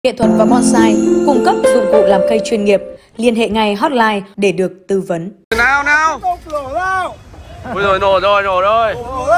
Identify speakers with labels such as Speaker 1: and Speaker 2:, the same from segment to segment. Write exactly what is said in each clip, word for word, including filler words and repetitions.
Speaker 1: Nghệ thuật và bonsai cung cấp dụng cụ làm cây chuyên nghiệp. Liên hệ ngay hotline để được tư vấn.
Speaker 2: Nào nào. Ôi rồi nổ rồi nổ rồi.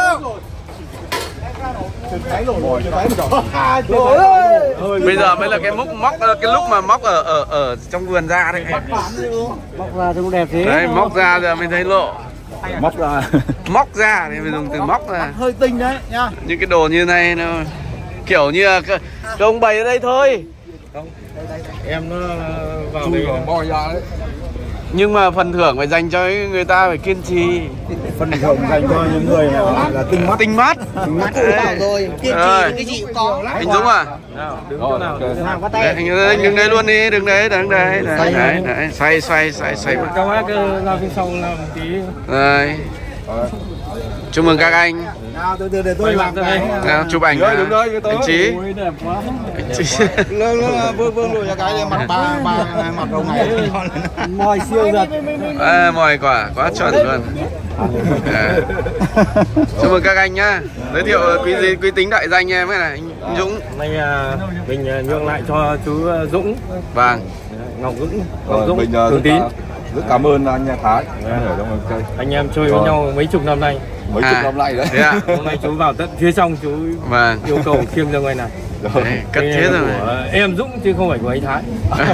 Speaker 2: Bây giờ mới là cái móc móc cái lúc mà móc ở ở ở trong vườn ra đấy.
Speaker 3: Móc ra trông đẹp thế.
Speaker 2: Đấy, móc ra giờ mới thấy lộ.
Speaker 3: Móc ra.
Speaker 2: Móc ra thì mình dùng từ móc ra.
Speaker 3: Hơi tinh đấy nhá.
Speaker 2: Những cái đồ như này nó kiểu như là ông bày ở đây thôi.
Speaker 3: Không, em nó vào đây bò ra đấy.
Speaker 2: Nhưng mà phần thưởng phải dành cho người ta phải kiên trì.
Speaker 3: Phần thưởng dành cho những người là, là tinh mắt.
Speaker 2: Tinh mắt.
Speaker 3: Tinh mắt bảo rồi, kiên trì cái gì cũng có.
Speaker 2: Anh Dũng à?
Speaker 3: Đứng chỗ nào? Hàng bắt tay.
Speaker 2: Anh anh đứng đây luôn đi, đứng đấy, đứng đấy. Đấy, đấy, đấy. Xoay xoay xoay xoay.
Speaker 3: Các bác ra phía sau làm một tí.
Speaker 2: Đây. Chúc mừng các anh.
Speaker 3: Nào từ từ để tôi làm cái.
Speaker 2: Nào chụp ảnh.
Speaker 3: Đứng đây với tôi.
Speaker 2: Anh Chí.
Speaker 3: Đẹp quá. Anh Chí. Lơ lơ vương vương lùi ra cái này mặt ba ba mặt đầu này. Mồi siêu giật.
Speaker 2: À, mồi quả quá chuẩn luôn. À. Chúc mừng các anh nhá. Giới thiệu quý gì quý tính đại danh em cái này, anh Dũng.
Speaker 3: Nay mình nhượng lại cho chú Dũng.
Speaker 2: Vâng.
Speaker 3: Ngọc Dũng. Ngọc Dũng.
Speaker 4: Mình
Speaker 3: Thường Tín.
Speaker 4: rất cảm ơn anh Thái ở trong cây.
Speaker 3: Anh em chơi với nhau mấy chục năm nay.
Speaker 4: Mấy
Speaker 2: À,
Speaker 4: chục năm nay đấy.
Speaker 2: À?
Speaker 3: Hôm nay chú vào tận phía trong chú
Speaker 2: Vâng.
Speaker 3: yêu cầu khiêng ra ngoài này.
Speaker 2: Đấy, cất thiết rồi.
Speaker 3: Em Dũng chứ không phải của anh Thái.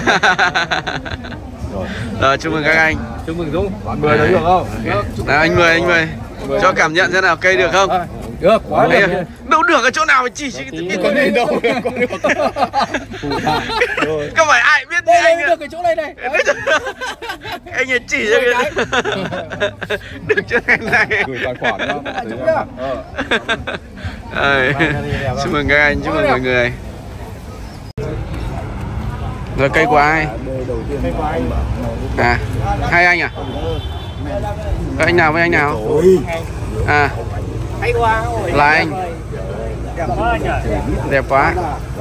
Speaker 2: Rồi. Rồi, chúc mừng các anh.
Speaker 3: Chúc mừng Dũng.
Speaker 4: Bạn mười đấy được không?
Speaker 2: Okay. Nào anh mười anh mười. Cho cảm nhận thế nào, cây được không?
Speaker 3: À, được, quá
Speaker 2: Đấy,
Speaker 3: được.
Speaker 2: đâu được ở chỗ nào mà chỉ
Speaker 3: Tí...
Speaker 2: biết
Speaker 3: có đi đâu, có được.
Speaker 2: Không phải ai biết
Speaker 3: đây,
Speaker 2: anh
Speaker 3: được cái chỗ này này.
Speaker 2: Anh ấy chỉ cho cái được chỗ này này.
Speaker 4: Gửi tài khoản đó.
Speaker 2: Ờ. Chúc mừng các anh, chúc mừng mọi người. Rồi cây của ai? À, hai anh à? Các anh nào với anh nào? À, là anh. Đẹp quá.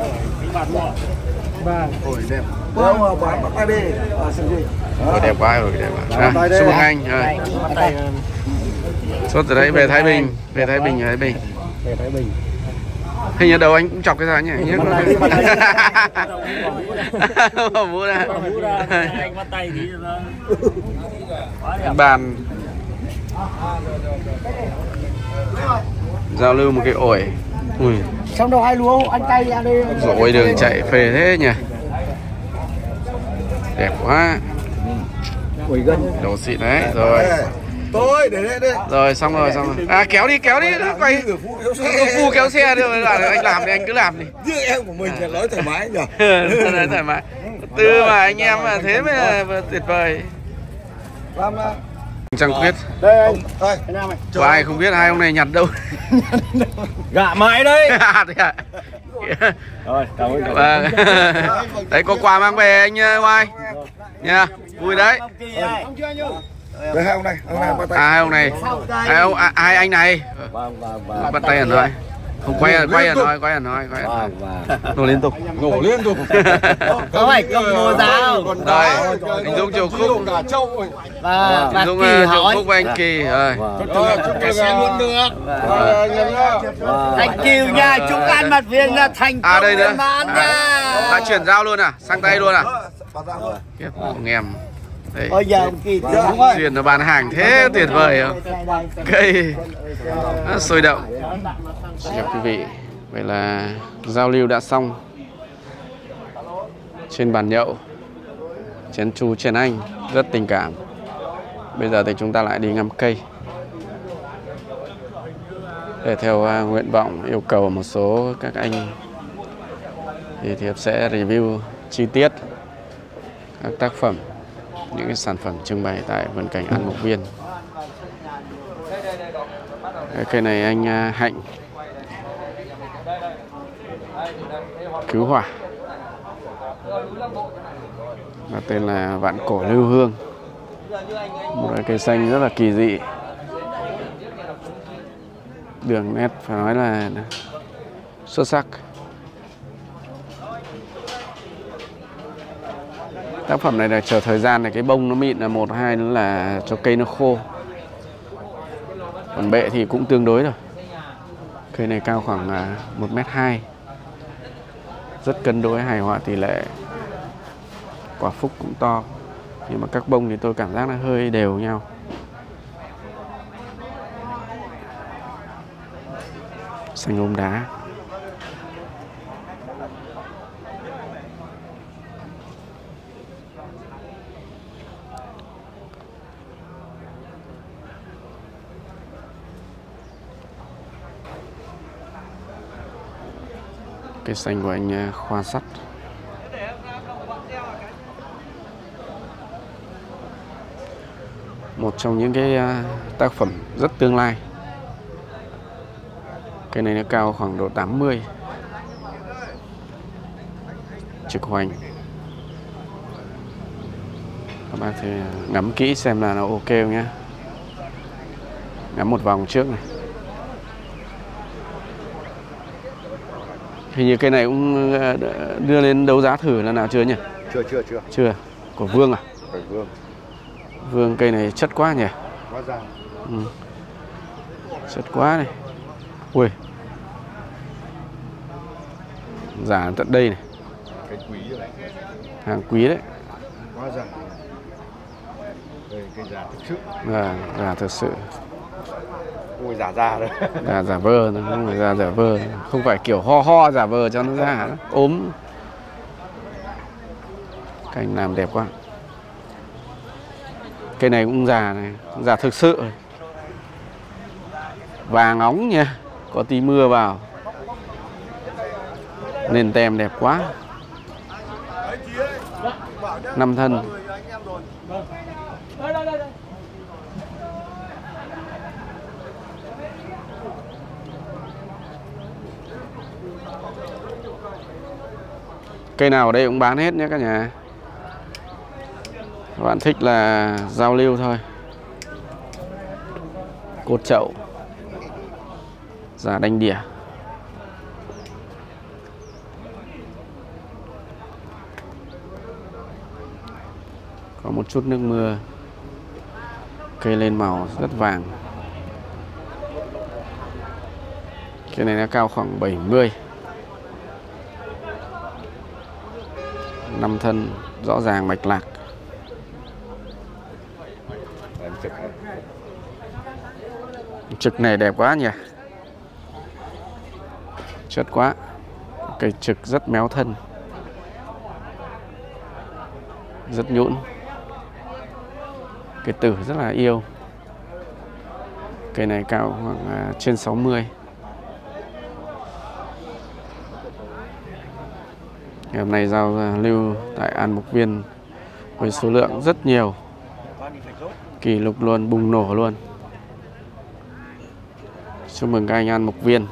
Speaker 4: Ôi đẹp. Vâng, bán bắt tay đi.
Speaker 2: Ôi, đẹp quá rồi, đẹp quá. À, chúc mừng anh. Rồi. Xuất từ đấy về Thái Bình, về Thái Bình, Thái Bình.
Speaker 3: Về Thái Bình.
Speaker 2: Hình như đầu anh cũng chọc cái gì nhỉ? Bỏ mũ ra.
Speaker 3: Anh bắt tay tí
Speaker 2: bàn giao lưu một cái ổi. Ui.
Speaker 3: Xong đâu hai lúa anh tay ra đây.
Speaker 2: Rồi đường chạy phê thế nhỉ. Đẹp quá.
Speaker 3: Ui gân.
Speaker 2: Đồ xịn đấy. Rồi.
Speaker 4: Tôi để đây đây.
Speaker 2: Rồi xong rồi xong rồi. À kéo đi kéo đi, quay. Phu kéo xe được là anh làm thì anh cứ làm đi.
Speaker 4: Riêng em của mình là nói thoải mái nhỉ.
Speaker 2: Nói thoải mái. Tư mà anh em mà thế mới là tuyệt vời.
Speaker 4: Làm
Speaker 2: Chẳng biết.
Speaker 3: Đây anh. Đây, anh Nam này.
Speaker 2: Có ai không biết hai ông này nhặt đâu.
Speaker 3: Gạ mãi đấy.
Speaker 2: Thế à?
Speaker 3: Rồi, cảm ơn.
Speaker 2: Vâng. Đấy có quà mang về anh Oai nha, vui đấy.
Speaker 4: đây hai ông này, ông này bắt tay.
Speaker 2: À hai ông này, hai ông à, hai anh này bắt tay hẳn rồi. Không quay à, quay hẳn rồi, quay hẳn rồi, quay hẳn rồi. Nổ liên tục,
Speaker 4: Nổ liên tục.
Speaker 3: Có phải cầm ngô giáo.
Speaker 2: Rồi, anh Dũng chiều khúc.
Speaker 3: Và
Speaker 2: Anh Dũng chiều khúc với anh Kỳ rồi.
Speaker 3: cái xe luôn được. Anh Kiều nha, chúc ăn mặt viên là thành công.
Speaker 2: À đây nữa.
Speaker 3: À,
Speaker 2: À chuyển giao luôn à, sang tay luôn à. Kiếp ông em. Đây.
Speaker 3: bây giờ ông Kỳ
Speaker 2: Duyên nó bán hàng thế tuyệt vời không? Cây nó sôi động. Chào quý vị, vậy là giao lưu đã xong. Trên bàn nhậu, chén chú chén anh rất tình cảm. Bây giờ thì chúng ta lại đi ngắm cây để theo uh, nguyện vọng yêu cầu của một số các anh thì Thiệp sẽ review chi tiết các tác phẩm, những cái sản phẩm trưng bày tại vườn cảnh An Mộc Viên. Cái cây này anh uh, Hạnh cứu hỏa và tên là vạn cổ lưu hương, một loại cây xanh rất là kỳ dị, đường nét phải nói là xuất sắc. Tác phẩm này là chờ thời gian này, cái bông nó mịn là một, hai nữa là cho cây nó khô. Còn bệ thì cũng tương đối rồi. Cây này cao khoảng một mét hai, rất cân đối, hài hòa tỷ lệ. Quả phúc cũng to, nhưng mà các bông thì tôi cảm giác nó hơi đều nhau. Xanh ôm đá. Cây xanh của anh Khoa Sắt. Một trong những cái tác phẩm rất tương lai. Cây này nó cao khoảng độ tám mươi. Trực hoành. Các bác thì ngắm kỹ xem là nó ok không nhé. Ngắm một vòng trước này. Hình như cây này cũng đưa lên đấu giá thử lần nào chưa nhỉ?
Speaker 4: Chưa, chưa, chưa.
Speaker 2: Chưa. Của Vương à?
Speaker 4: Của Vương.
Speaker 2: Vương cây này chất quá nhỉ?
Speaker 4: Quá ra.
Speaker 2: Ừ. Chất quá này. Ui. Giả tận đây này.
Speaker 4: Cây quý rồi.
Speaker 2: Hàng quý đấy.
Speaker 4: Quá ra. Đây, cây giả thực sự.
Speaker 2: À, giả thực sự.
Speaker 4: Ôi giả giả đấy.
Speaker 2: Giả giả vờ, không phải giả giả vờ. Không phải kiểu ho ho giả vờ cho nó giả. Ốm. Cảnh làm đẹp quá. Cây này cũng già này, già thực sự. Vàng óng nha, có tí mưa vào. Nền tem đẹp quá. Năm thân. Cây nào ở đây cũng bán hết nhé cả nhà. Các bạn thích là giao lưu thôi. Cột chậu. Giả đanh đỉa. Có một chút nước mưa. Cây lên màu rất vàng. Cây này nó cao khoảng bảy mươi. Năm thân rõ ràng mạch lạc. Trực này đẹp quá nhỉ. Chất quá. Cây trực rất méo thân. Rất nhũn. Cây tử rất là yêu. Cây này cao khoảng trên sáu mươi. Ngày hôm nay giao lưu tại An Mục Viên với số lượng rất nhiều. Kỷ lục luôn, bùng nổ luôn. Chúc mừng các anh An Mục Viên.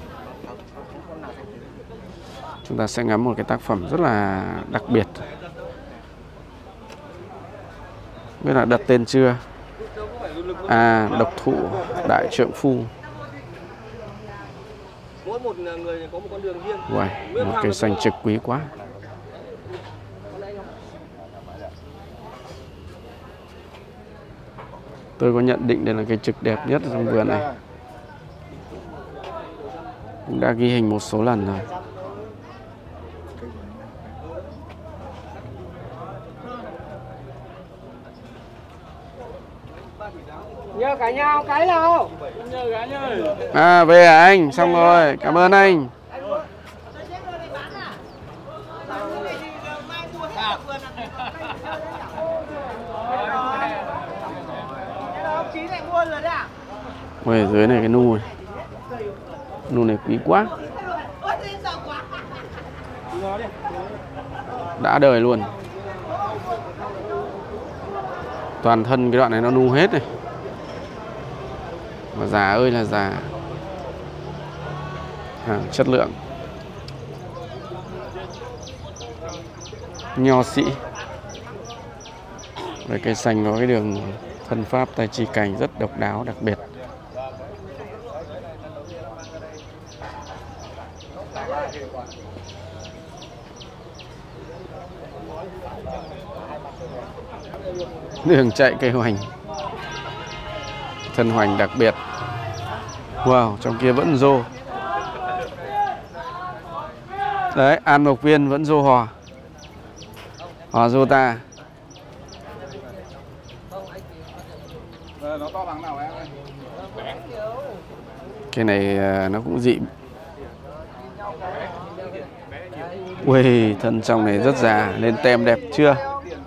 Speaker 2: Chúng ta sẽ ngắm một cái tác phẩm rất là đặc biệt. Biết là đặt tên chưa? À, Độc Thụ Đại Trượng Phu.
Speaker 5: Mỗi một người có một con đường riêng.
Speaker 2: Wow, một cây xanh trực quý quá. Tôi có nhận định đây là cây trực đẹp nhất trong vườn này. Cũng đã ghi hình một số lần rồi.
Speaker 5: Nhờ cả nhau cái nào? Nhờ cả nhờ.
Speaker 2: À về à anh, xong rồi, cảm ơn anh. Ôi, ở dưới này cái nu này. Nu này quý quá. Đã đời luôn. Toàn thân cái đoạn này nó nu hết này. Mà già ơi là già. Hàng chất lượng. Nho sĩ. Với cây xanh có cái đường thân pháp tay chi cành rất độc đáo đặc biệt. Đường chạy cây hoành. Thân hoành đặc biệt. Wow, trong kia vẫn rô. Đấy, An Mộc Viên vẫn rô hò. Hò rô ta.
Speaker 3: Nó to bằng nào em?
Speaker 2: Cái này nó cũng dị. Ui, thân trong này rất già, lên tem đẹp chưa?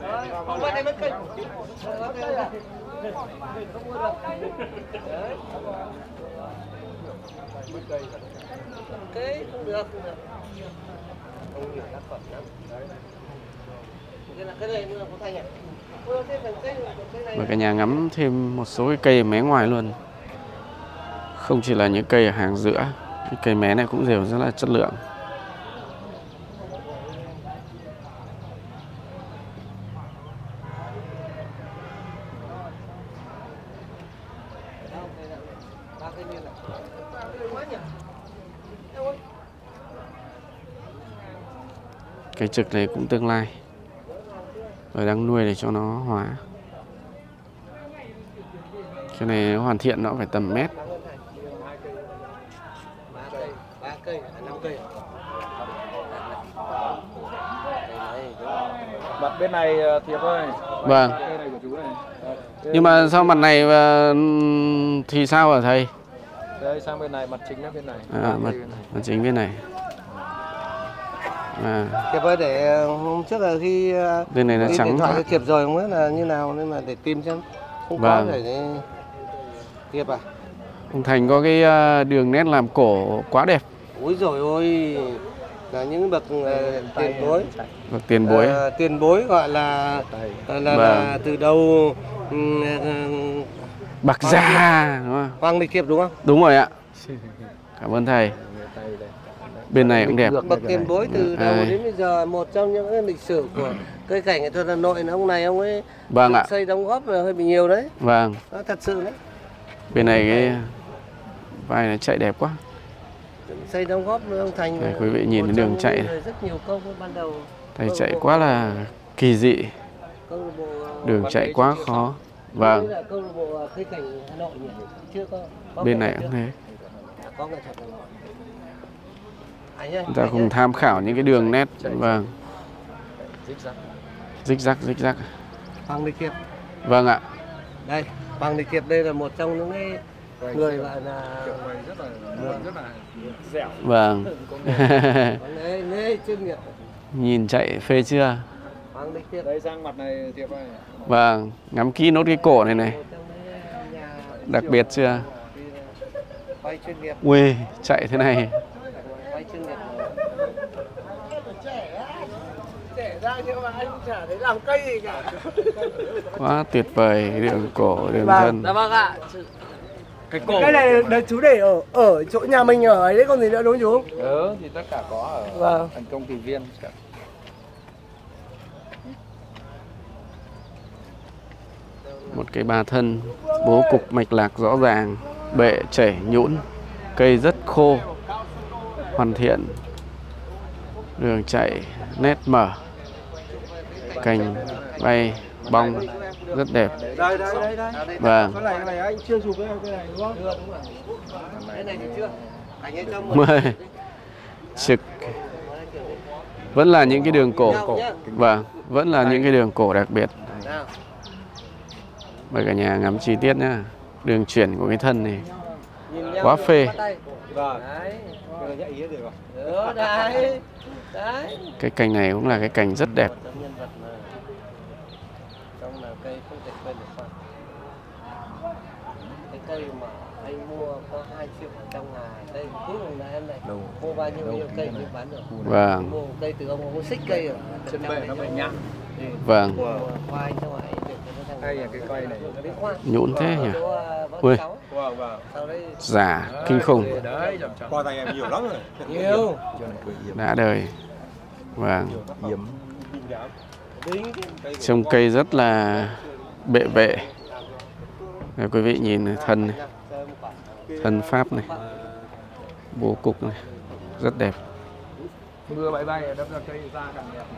Speaker 5: Cái không được. Không nhiều tác phẩm lắm. Cái này nữa có thành à?
Speaker 2: Và cả nhà ngắm thêm một số cái cây mé ngoài luôn. Không chỉ là những cây ở hàng giữa, cái cây mé này cũng đều rất là chất lượng. Cây trực này cũng tương lai, rồi đang nuôi để cho nó hóa. Cái này hoàn thiện nó phải tầm mét.
Speaker 5: ba cây, năm cây.
Speaker 4: Mặt bên này Thiệp ơi.
Speaker 2: Vâng.
Speaker 4: Cây này của chú này.
Speaker 2: Nhưng mà sao mặt này thì sao hả thầy?
Speaker 4: Đây sang bên này, mặt chính là bên này.
Speaker 2: À, mặt, mặt chính bên này. À.
Speaker 5: Thiệp ơi, để hôm trước là khi
Speaker 2: bên này là
Speaker 5: điện
Speaker 2: trắng
Speaker 5: thoại cho Thiệp rồi không biết là như nào, nên mà để tìm xem không
Speaker 2: vâng.
Speaker 5: có để Thiệp à.
Speaker 2: Ông Thành có cái đường nét làm cổ quá đẹp.
Speaker 5: Úi rồi ôi, là những bậc uh, tiền bối.
Speaker 2: Bậc tiền bối.
Speaker 5: Uh, tiền bối gọi là là, là,
Speaker 2: vâng.
Speaker 5: là từ đầu uh, uh,
Speaker 2: Bạc Gia đúng không?
Speaker 5: Hoàng Lịch Thiệp đúng không?
Speaker 2: Đúng rồi ạ. Cảm ơn thầy. Bên này cũng đẹp.
Speaker 5: Bậc tiền bối từ đầu
Speaker 2: à.
Speaker 5: đến bây giờ, một trong những cái lịch sử của cây cảnh nghệ thuật Hà Nội là ông này, ông ấy
Speaker 2: vâng ạ.
Speaker 5: xây đóng góp hơi bị nhiều đấy.
Speaker 2: Vâng.
Speaker 5: Nó thật sự đấy.
Speaker 2: Bên này cái vai này chạy đẹp quá.
Speaker 5: Xây đóng góp với ông Thành.
Speaker 2: Đây, quý vị nhìn cái đường chạy này.
Speaker 5: Rất nhiều công ban đầu.
Speaker 2: Thầy chạy quá là kỳ dị. Đường chạy quá khó. Vâng.
Speaker 5: Câu lạc bộ cây cảnh Hà Nội nhỉ? Chưa có. có
Speaker 2: bên này cũng thế.
Speaker 5: Có nghệ thuật.
Speaker 2: Chúng ta cùng tham khảo những cái đường nét. Vâng. Rích rắc, rích rắc.
Speaker 5: Hoàng Lịch Thiệp.
Speaker 2: Vâng ạ.
Speaker 5: Đây, Hoàng Lịch Thiệp đây là một trong những cái người gọi là
Speaker 4: rất là rất là dẻo.
Speaker 2: Vâng.
Speaker 5: Đây, đây chuyên nghiệp.
Speaker 2: Nhìn chạy phê chưa?
Speaker 5: Hoàng Lịch Thiệp.
Speaker 4: Đây sang mặt này Thiệp ơi.
Speaker 2: Vâng, ngắm kỹ nốt cái cổ này này. Đặc biệt chưa?
Speaker 5: Quay chuyên nghiệp.
Speaker 2: Ui, chạy thế này.
Speaker 5: Quay chuyên nghiệp. Trẻ ra nhưng mà anh chả thấy làm cây gì cả.
Speaker 2: Quá tuyệt vời, đường cổ, đường
Speaker 5: vâng,
Speaker 2: thân.
Speaker 5: Dạ vâng ạ.
Speaker 4: Cái cổ.
Speaker 5: Cái này là chú để ở ở chỗ nhà mình ở ấy đấy, còn gì nữa đúng không chú?
Speaker 4: Ừ, thì tất cả có ở
Speaker 5: vâng.
Speaker 4: thành công ty viên.
Speaker 2: Một cái ba thân, bố cục mạch lạc rõ ràng, bệ chảy nhũn, cây rất khô, hoàn thiện, đường chạy nét mở, cành bay bong rất đẹp.
Speaker 5: Đây đây đây đây.
Speaker 2: Vâng.
Speaker 5: Cái này cái này anh chưa chụp cái cái này đúng không? Chưa, đúng rồi. Cái này thì chưa. Anh ấy cho
Speaker 2: mời trực. Vẫn là những cái đường cổ. Vâng, vẫn là những cái đường cổ đặc biệt. Mời cả nhà ngắm chi tiết nhá. Đường chuyển của cái thân này quá phê.
Speaker 5: Vâng. Đấy. Đấy.
Speaker 2: Cái cành này cũng là cái cành rất đẹp.
Speaker 5: Trong là cây không thể quên được. Cái cây mà anh mua có hai triệu ở trong Hà. Đây cuối cùng là em này mua bao nhiêu nhiêu cây mới bán được.
Speaker 2: Vâng.
Speaker 5: Mua cây từ ông có xích cây rồi.
Speaker 4: Chân bệ nó bị nhẵn.
Speaker 2: Vâng.
Speaker 5: Qua anh cho anh để cho nó
Speaker 4: Hay là cái cây này.
Speaker 2: Nhũn thế nhỉ? Ui. Giả kinh khủng.
Speaker 3: Qua tay em nhiều lắm rồi.
Speaker 5: Nhiều.
Speaker 2: Đã đời. Vâng. Trông cây rất là bệ vệ. Để quý vị nhìn thân này. Thân pháp này. Bố cục này. Rất đẹp.
Speaker 4: Mưa bãi bay đâm ra cây ra càng đẹp.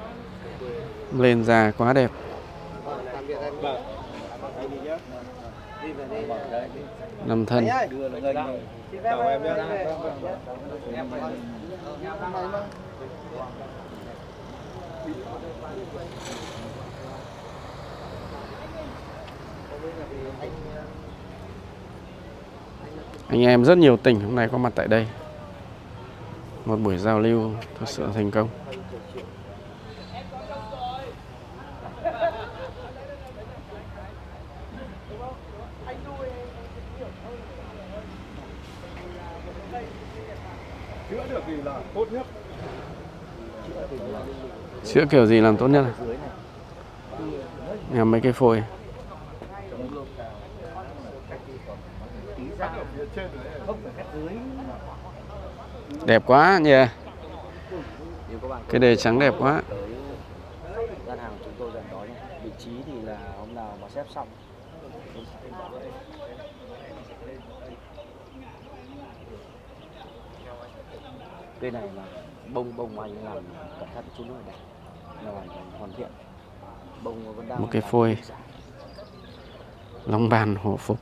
Speaker 2: Lên ra quá đẹp. Năm thân.
Speaker 4: Đưa là ngân rồi. Chào em nhé.
Speaker 2: Anh em rất nhiều tỉnh hôm nay có mặt tại đây. Một buổi giao lưu thực sự thành công.
Speaker 4: Chữa được gì là tốt nhất?
Speaker 2: Chữa kiểu gì làm tốt nhất? Nhằm mấy cái phôi. Đẹp quá nhỉ. Cái đề trắng đẹp quá.
Speaker 6: Gian hàng của chúng tôi gần đó nhé. Vị trí thì là hôm nào mà xếp xong. Cây này là bông bông anh làm cẩn thận chút nữa này, là hoàn hoàn thiện. Bông vẫn đang
Speaker 2: Một cái phôi long bàn hổ phục.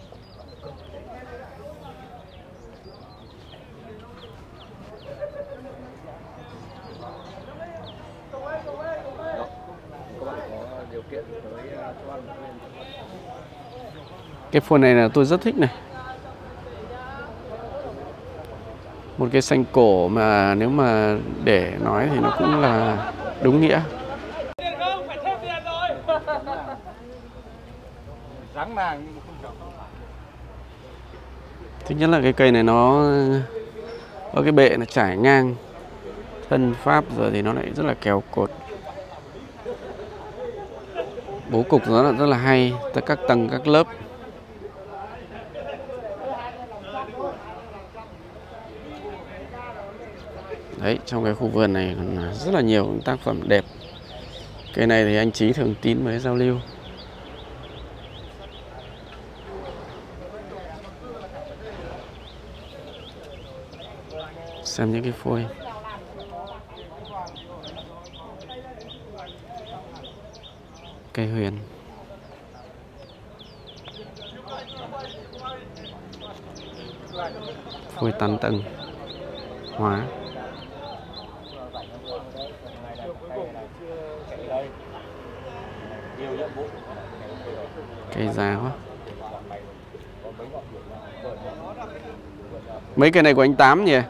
Speaker 2: Cái phôi này là tôi rất thích này. Một cái xanh cổ mà nếu mà để nói thì nó cũng là đúng nghĩa. Thứ nhất là cái cây này nó có cái bệ nó trải ngang thân pháp, rồi thì nó lại rất là kèo cột. Bố cục nó là rất là hay, tất các tầng các lớp. Đấy, trong cái khu vườn này còn rất là nhiều tác phẩm đẹp. Cây này thì anh Chí thường tín mới giao lưu. Xem những cái phôi. Cây huyền. Phôi tán tầng. Hóa. Cây già quá. Mấy cây này của anh Tám nhỉ?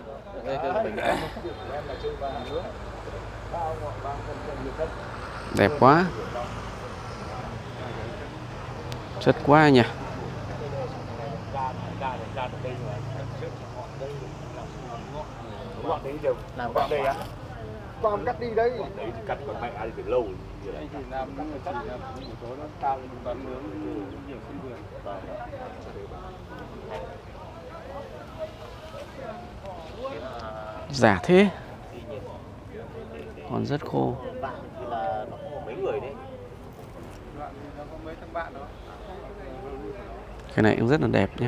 Speaker 2: Đẹp quá. Chất quá nhỉ.
Speaker 4: Làm cắt đây á? Con cắt đi đấy. Đấy thì cắt còn mẹ ai từ lâu. Đấy thì làm chỉ là một số nó cao lên bán nướng nhiều sân vườn.
Speaker 2: Giả thế. Còn rất khô. Cái này cũng rất là đẹp nhé.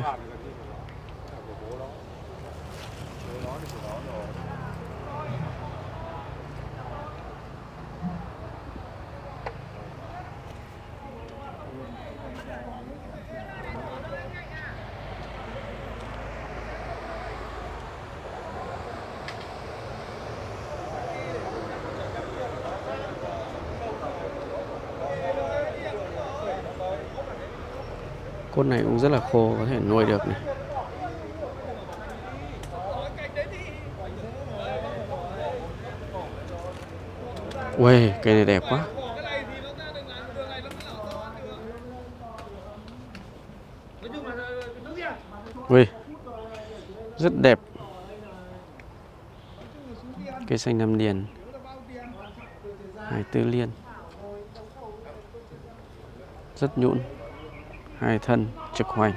Speaker 2: Cốt này cũng rất là khô, có thể nuôi được này. Uầy, cây này đẹp quá. Uầy, rất đẹp. Cây xanh Nam Điền, Hải Tư Liên. Rất nhũn. Hai thân trực hoành.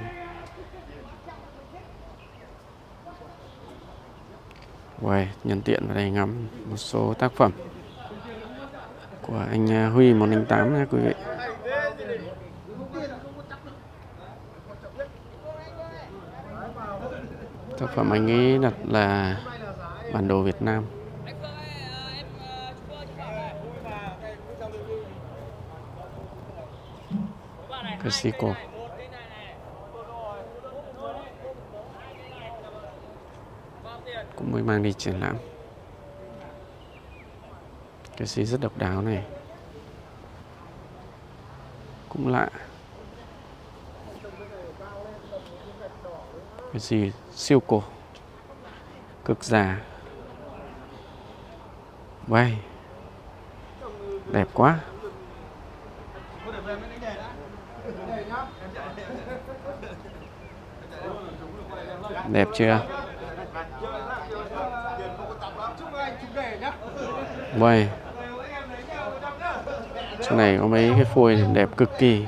Speaker 2: Uầy, nhân tiện vào đây ngắm một số tác phẩm của anh Huy một không tám nha quý vị. Tác phẩm anh ấy đặt là bản đồ Việt Nam. Casico. cũng mới mang đi triển lãm. Cái gì rất độc đáo này, cũng lạ. Cái gì siêu cổ, cực già. Wow, đẹp quá. Đẹp chưa? Wow, chỗ này có mấy cái phôi đẹp cực kỳ.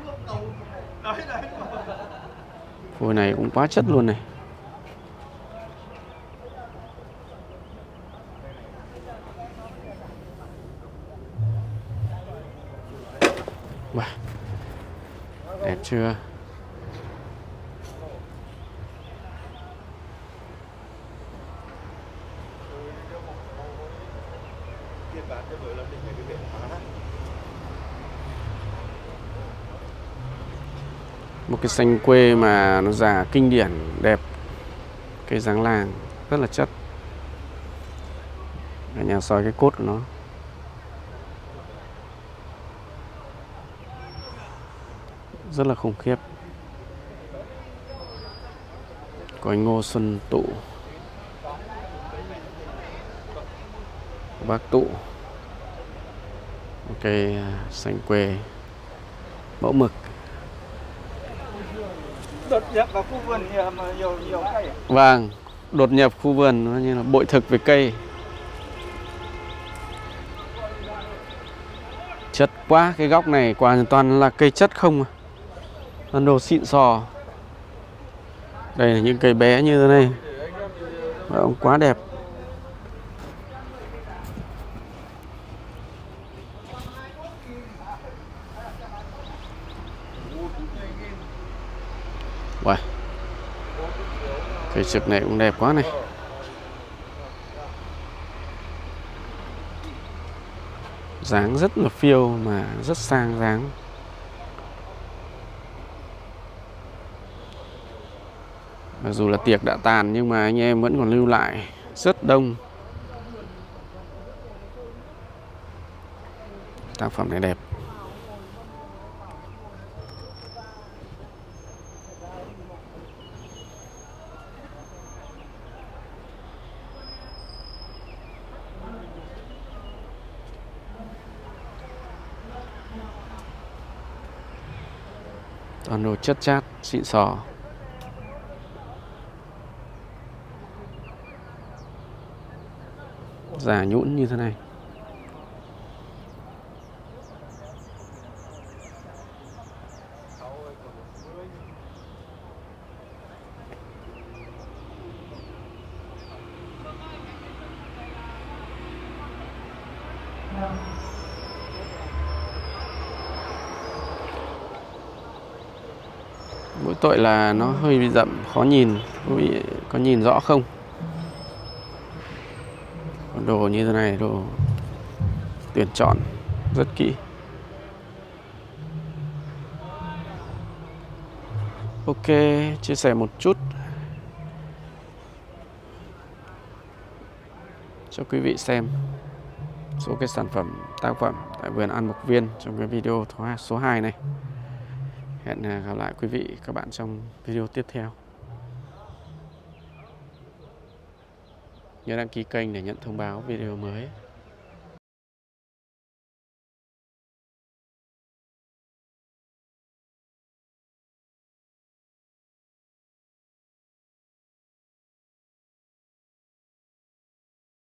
Speaker 2: Phôi này cũng quá chất luôn này. Wow, đẹp chưa? Một cái xanh quê mà nó già kinh điển, đẹp. Cây giáng làng rất là chất. Ở nhà soi cái cốt của nó. Rất là khủng khiếp. Có anh Ngô Xuân Tụ, bác Tụ. Cây xanh quê mẫu mực.
Speaker 3: Đột nhập vào khu vườn mà nhiều nhiều cây.
Speaker 2: Vâng, đột nhập khu vườn nó như là bội thực về cây. Chất quá, cái góc này quả toàn là cây chất không à. Toàn đồ xịn sò. Đây là những cây bé như thế này. Và ông quá đẹp. Wow. Cây trực này cũng đẹp quá này. Dáng rất là phiêu mà rất sang dáng. Mặc dù là tiệc đã tàn nhưng mà anh em vẫn còn lưu lại rất đông. Tác phẩm này đẹp. Toàn đồ chất chát, xịn sò. Già nhũn như thế này. Mỗi tội là nó hơi bị rậm, khó nhìn. Bị, có nhìn rõ không? Còn đồ như thế này, đồ tuyển chọn rất kỹ. Ok, chia sẻ một chút cho quý vị xem số cái sản phẩm, tác phẩm tại vườn An Mộc Viên trong cái video số hai này. Hẹn gặp lại quý vị các bạn trong video tiếp theo. Nhớ đăng ký kênh để nhận thông báo video mới.